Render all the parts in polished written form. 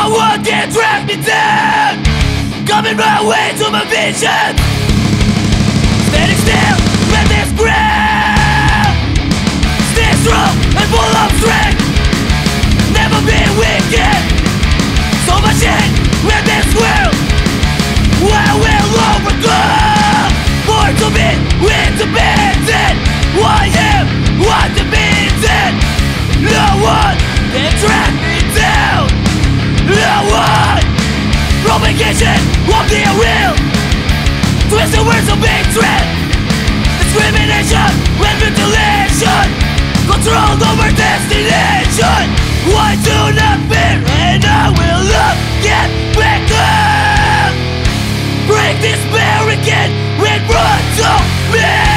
No one can drag me down, coming my way to my vision. Standing still in this ground, stay strong and full of strength. Never be wicked, so much hate in this world. I will overcome, born to be independent. I am undefeated. No one can drag me down. No one. Propagation of the unreal, twisted words of hatred, discrimination and mutilation, control over destination. I do not fear and I will not get back up. Break this barricade in front of me.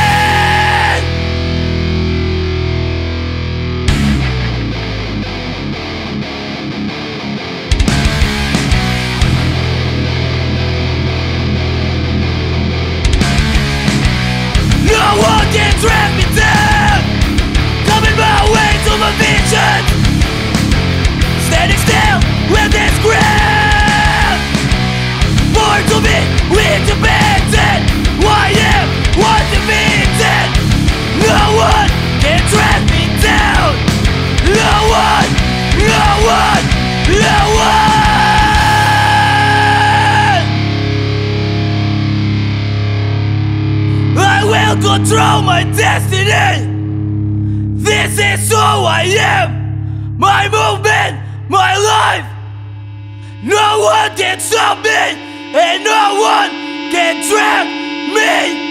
No one can drag me down, coming my way to my vision. Standing still in this ground, born to be independent. I am undefeated. No one can drag me down. No one, no one, no one. I will control my destiny. This is who I am. My movement, my life. No one can stop me, and no one can drag me